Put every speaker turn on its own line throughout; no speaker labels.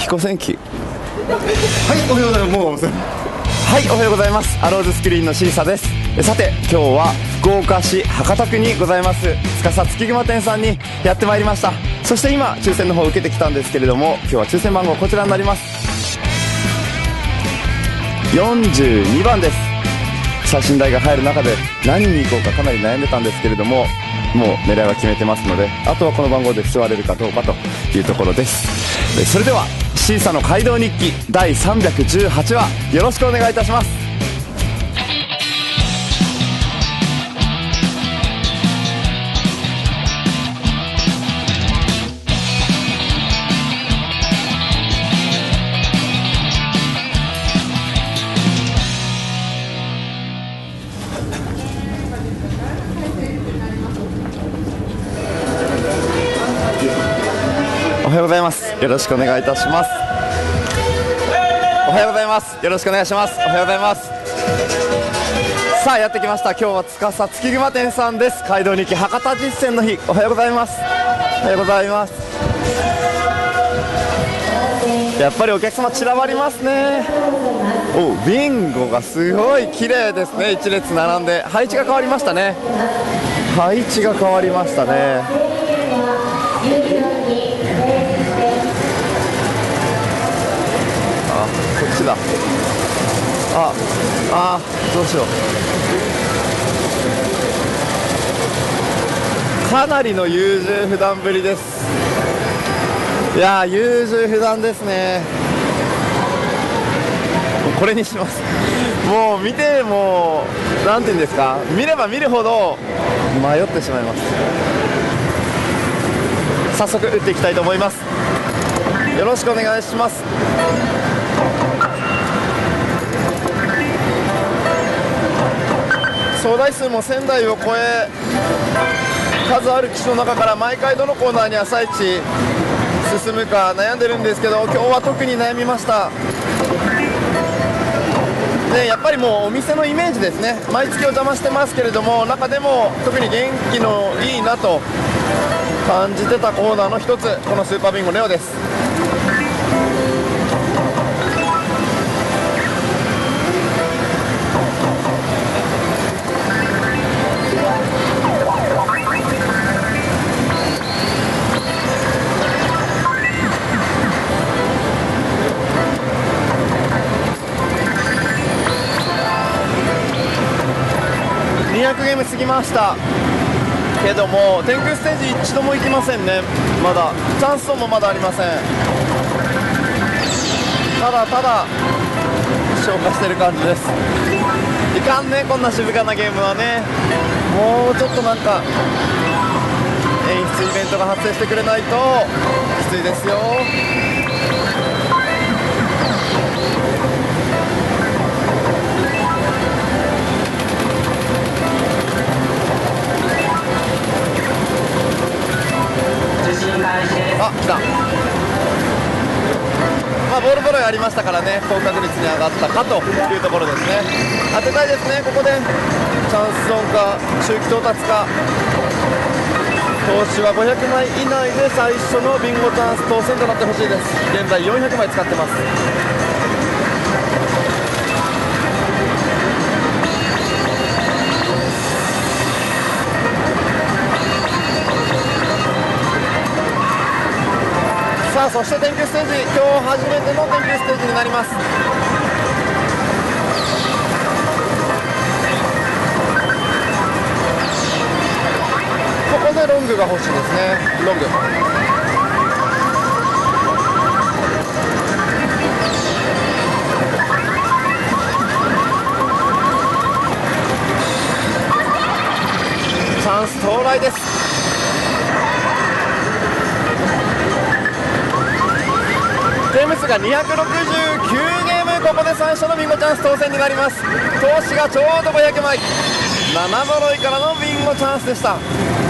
行戦記。
はい、おはようございます。もう
はい、おはようございます。アローズスクリーンのシーサです。さて、今日は福岡市博多区にございます司月熊店さんにやってまいりました。そして今抽選の方を受けてきたんですけれども、今日は抽選番号こちらになります。42番です。写真台が入る中で何に行こうかかなり悩んでたんですけれども、もう狙いは決めてますので、あとはこの番号で座れるかどうかというところです。それではシーサの街道日記第318話、よろしくお願いいたします。おはようございます。よろしくお願いいたします。おはようございます。よろしくお願いします。おはようございます。さあやってきました。今日は司月熊店さんです。街道日記博多実践の日。おはようございます。おはようございます。やっぱりお客様散らばりますね。お、ビンゴがすごい綺麗ですね。一列並んで配置が変わりましたね。配置が変わりましたね。こっちだ。どうしよう。かなりの優柔不断ぶりです。いやー、優柔不断ですね。これにします。もう見てもなんていうんですか、見れば見るほど迷ってしまいます。早速打っていきたいと思います。よろしくお願いします。総台数も1000台を超え、数ある機種の中から毎回どのコーナーに朝一進むか悩んでるんですけど、今日は特に悩みました。でやっぱりもうお店のイメージですね。毎月お邪魔してますけれども、中でも特に元気のいいなと感じてたコーナーの一つ、このスーパービンゴネオです。200ゲーム過ぎましたけども、天空ステージ一度も行きませんね。まだチャンスソンもまだありません。ただただ消化してる感じです。いかんね、こんな静かなゲームはね。もうちょっとなんか演出イベントが発生してくれないときついですよ。あ、来た。ボールボロイありましたからね、高確率に上がったかというところですね。当てたいですね。ここでチャンスゾーンか周期到達か。投資は500枚以内で最初のビンゴチャンス当選となってほしいです。現在400枚使ってます。さあ、そして天空ステージ、今日初めての天空ステージになります。ここでロングが欲しいですね。ロングチャンス到来です。ゲーム数が269ゲーム、ここで最初のビンゴチャンス当選になります。投資がちょうど500枚、7揃いからのビンゴチャンスでした。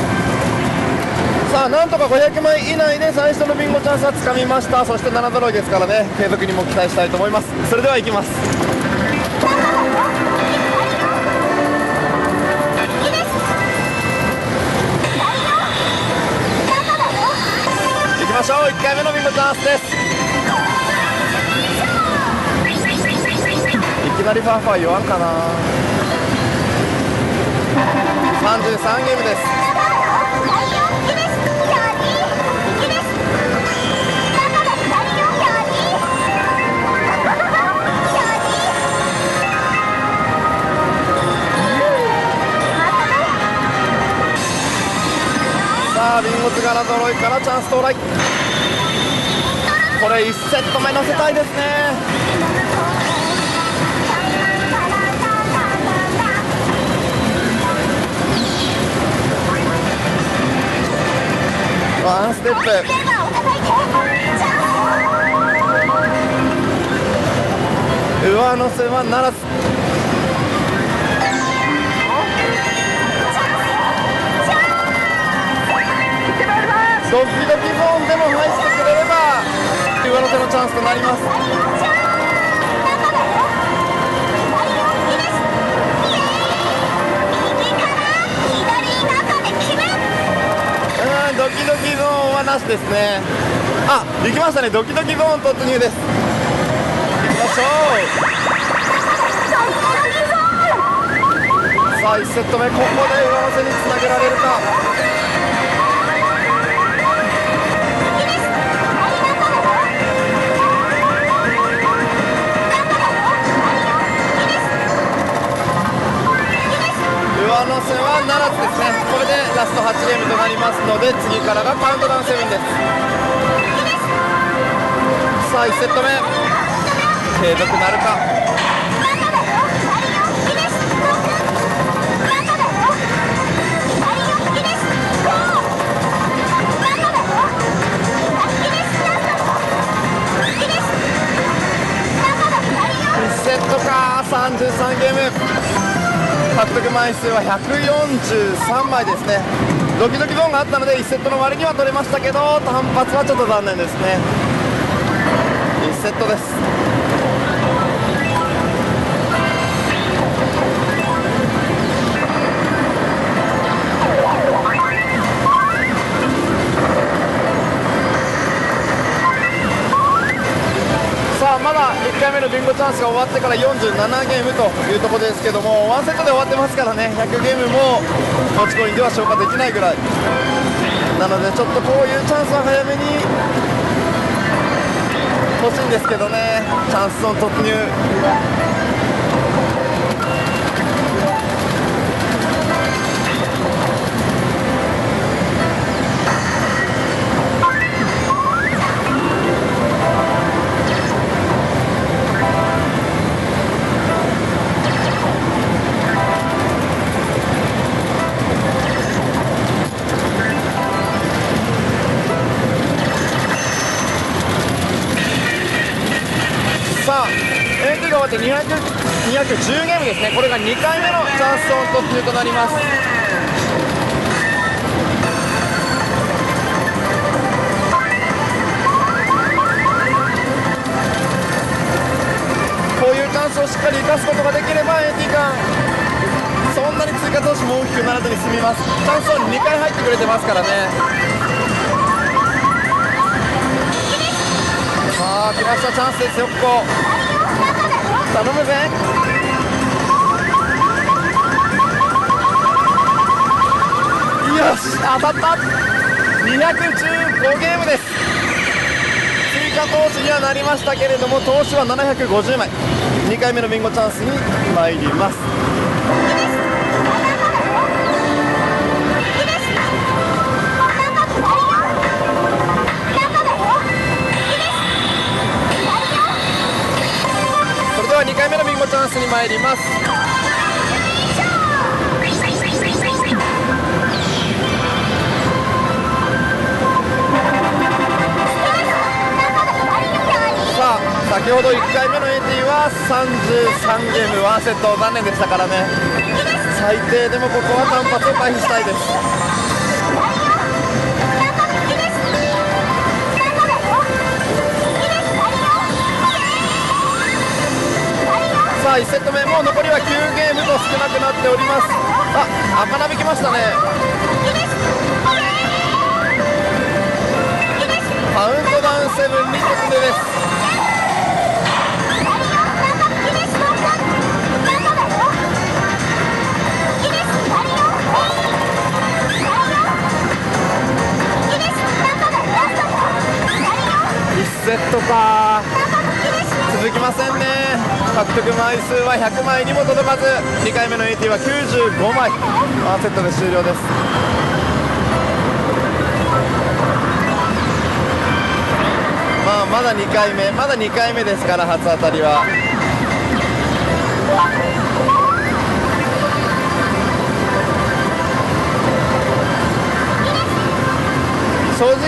さあ、なんとか500枚以内で最初のビンゴチャンスはつかみました。そして7揃いですからね、継続にも期待したいと思います。それではいきます。いきましょう。1回目のビンゴチャンスです。 きなりファーファー言わんかな。33ゲームです。さあビンゴツ柄揃いからチャンス到来。これ1セット目乗せたいですね。ワンステップ。上乗せはならず。ドキドキゾーンでも入ってくれれば上乗せのチャンスとなります。ドキドキゾーンはなしですね。あ、行きましたね。ドキドキゾーン突入です。行きましょう。さあ1セット目、ここで上乗せにつなげられるか。上乗せはならずですね。これでラスト8ゲームとなりますので、次からがカウントダウン7です。さあ1セット目継続なるか。1セットか。33ゲーム獲得枚数は143枚ですね。ドキドキゾーンがあったので1セットの割には取れましたけど、単発はちょっと残念ですね。1セットです。さあまだ1回目のビンゴチャンスが終わってから47ゲームというところですけども、1セットで終わってますからね、100ゲームも持ちコインでは消化できないぐらいなので、ちょっとこういうチャンスは早めに欲しいんですけどね。チャンスゾーン突入。さあ AT が終わって210ゲームですね。これが2回目のチャンスゾーン突入となります。こういうチャンスをしっかり生かすことができれば AT がそんなに追加投資も大きくならずに済みます。チャンスゾーンに2回入ってくれてますからね。さあ来ました、チャンスですよ。ここ頼むぜ。よし当たった。215ゲームです。追加投資にはなりましたけれども、投資は750枚。2回目のビンゴチャンスに参ります。2回目のビンゴチャンスに参ります。さあ先ほど1回目の AT は33ゲーム1セット残念でしたからね。最低でもここは単発を回避したいです。さあ1セット目、もう残りは9ゲームと少なくなっております。あ、赤ナビ来ましたね。カウントダウン7に突入です。 Z か続きませんね。獲得枚数は100枚にも届かず、2回目の AT は95枚、1セットで終了です。まだ2回目ですから、初当たりは。正直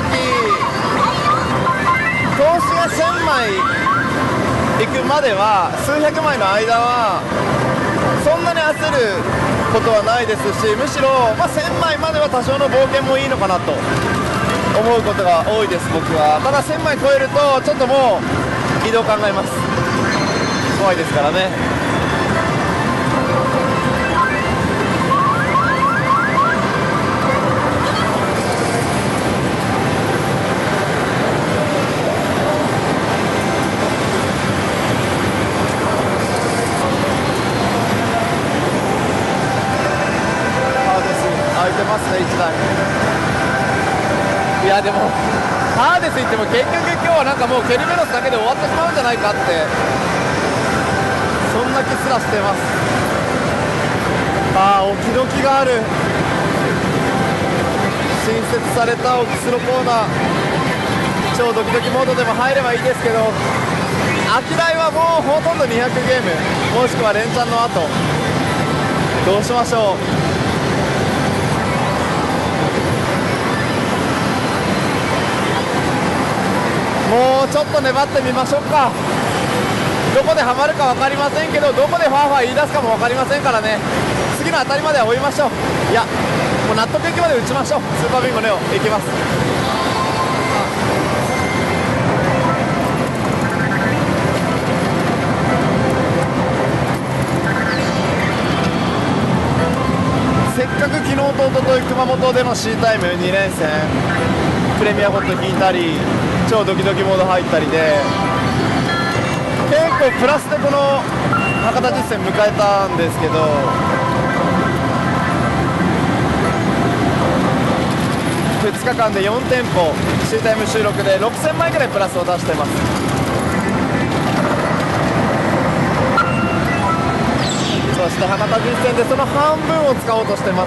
投資が1000枚いくまでは、数百枚の間はそんなに焦ることはないですし、むしろ、1000枚までは多少の冒険もいいのかなと思うことが多いです、僕は。ただ1000枚超えるとちょっともう移動考えます。怖いですからね。ますね、1台。いやでもハーデス行っても結局今日はなんかもうケルベロスだけで終わってしまうんじゃないかって、そんな気すらしてます。置き時がある。新設されたオキスロコーナー、超ドキドキモードでも入ればいいですけど、アキライはもうほとんど200ゲーム、もしくは連チャンの後どうしましょう。もうちょっと粘ってみましょうか。どこでハマるか分かりませんけど、どこでファーファー言い出すかも分かりませんからね。次の当たりまでは追いましょう。いやもう納得いくまで打ちましょう。スーパービンゴネオいきます。せっかく昨日とおととい熊本での C タイム2連戦プレミアホット引いたり超ドキドキモード入ったりで、結構プラスでこの博多実戦迎えたんですけど、2日間で4店舗 C タイム収録で6000枚ぐらいプラスを出してます。そして博多実戦でその半分を使おうとしてます。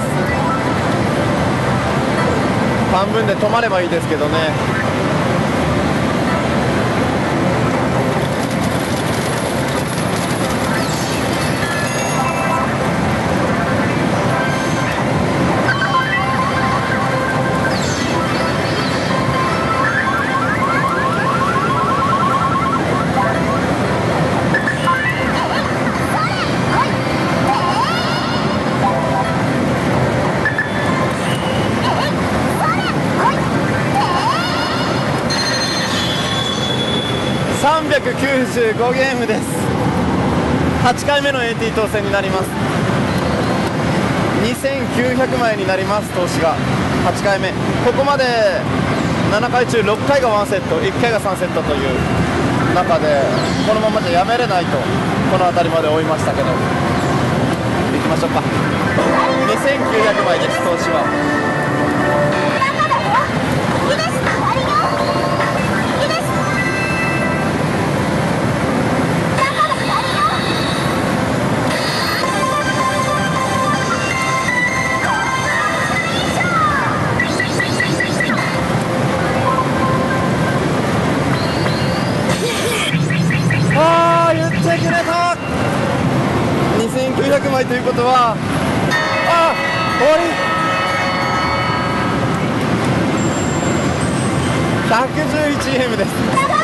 半分で止まればいいですけどね。395ゲームです。8回目の AT 当選になります。2900枚になります。投資が8回目、ここまで7回中6回が1セット、1回が3セットという中で、このままじゃやめれないとこの辺りまで追いましたけど、いきましょうか。2900枚です。投資は2900枚ということは、終わり。111ゲームです。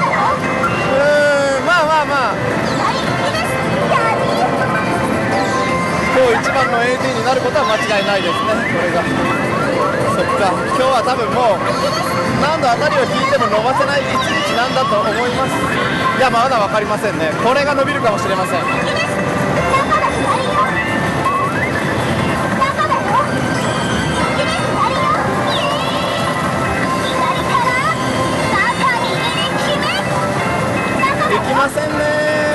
今日一番の AT になることは間違いないですね。これがそっか、今日は多分もう何度当たりを引いても伸ばせない一日なんだと思います。いやまだ分かりませんね。これが伸びるかもしれません。いきませんね。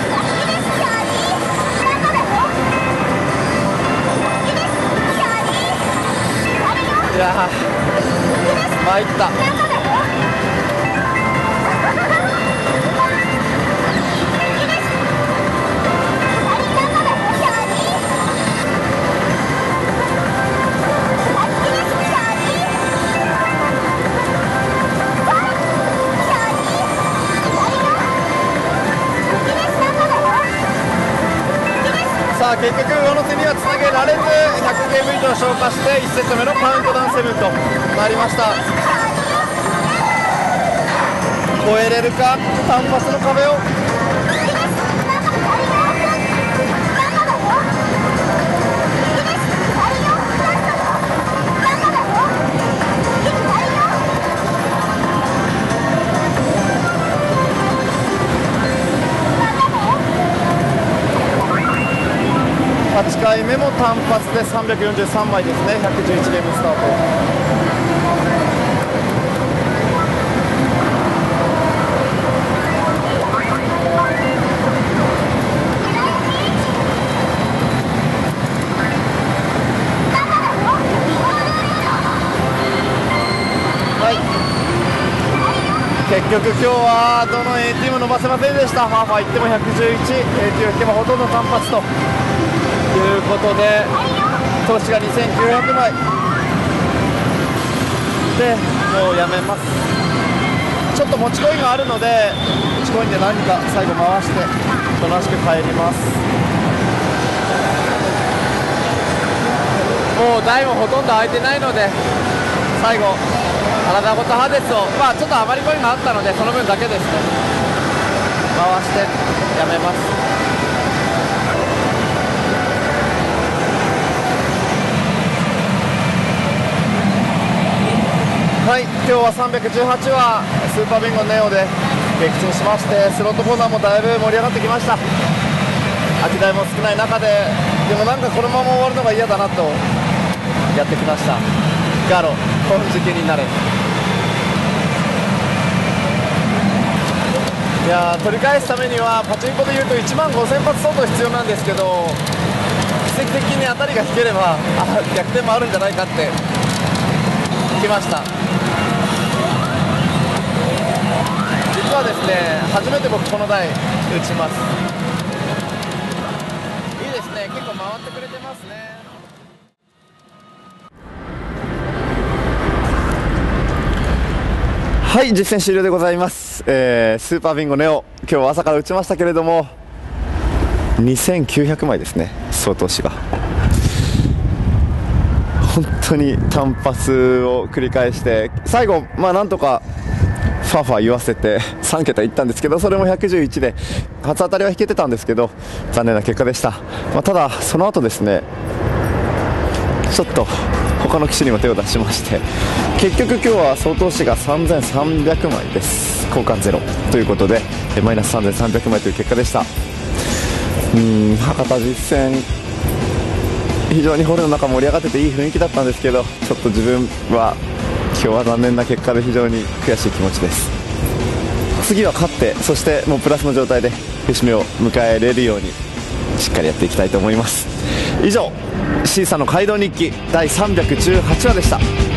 いやー参った。 さあ結局上乗せにはつなげられず100ゲーム以上消化して1セット目のカウントダウン7となりました。超えれるか単発の壁を。8回目も単発で343枚ですね。111ゲームスタート。はい、結局今日はどの AT も伸ばせませんでした。ハーファー行っても111、AT を引けばほとんど単発ということで、投資が2900枚でもうやめます。ちょっと持ちコインがあるので持ちコインで何か最後回しておとなしく帰ります。もう台もほとんど空いてないので最後体ごとハデスを、ちょっと余りコインがあったのでその分だけですね回してやめます。はい、今日は318はスーパービンゴネオで撃沈しまして、スロットコーナーもだいぶ盛り上がってきました。空き台も少ない中で、でもなんかこのまま終わるのが嫌だなとやってきました。ガロ金色になれ。いや取り返すためにはパチンコでいうと1万5000発相当必要なんですけど、奇跡的に当たりが引ければ逆転もあるんじゃないかって来ました。実はですね、初めて僕この台打ちます。いいですね、結構回ってくれてますね。はい、実践終了でございます。スーパービンゴネオ、今日は朝から打ちましたけれども2900枚ですね、総投資が。本当に単発を繰り返して最後なんとかファーファー言わせて3桁いったんですけど、それも111で初当たりは引けてたんですけど残念な結果でした。ただその後ですね、ちょっと他の機種にも手を出しまして、結局今日は総投資が3300枚です。交換ゼロということでマイナス3300枚という結果でした。博多実戦非常にホールの中盛り上がってていい雰囲気だったんですけど、ちょっと自分は今日は残念な結果で非常に悔しい気持ちです。次は勝って、そしてもうプラスの状態で節目を迎えれるようにしっかりやっていきたいと思います。以上 C さんの街道日記第318話でした。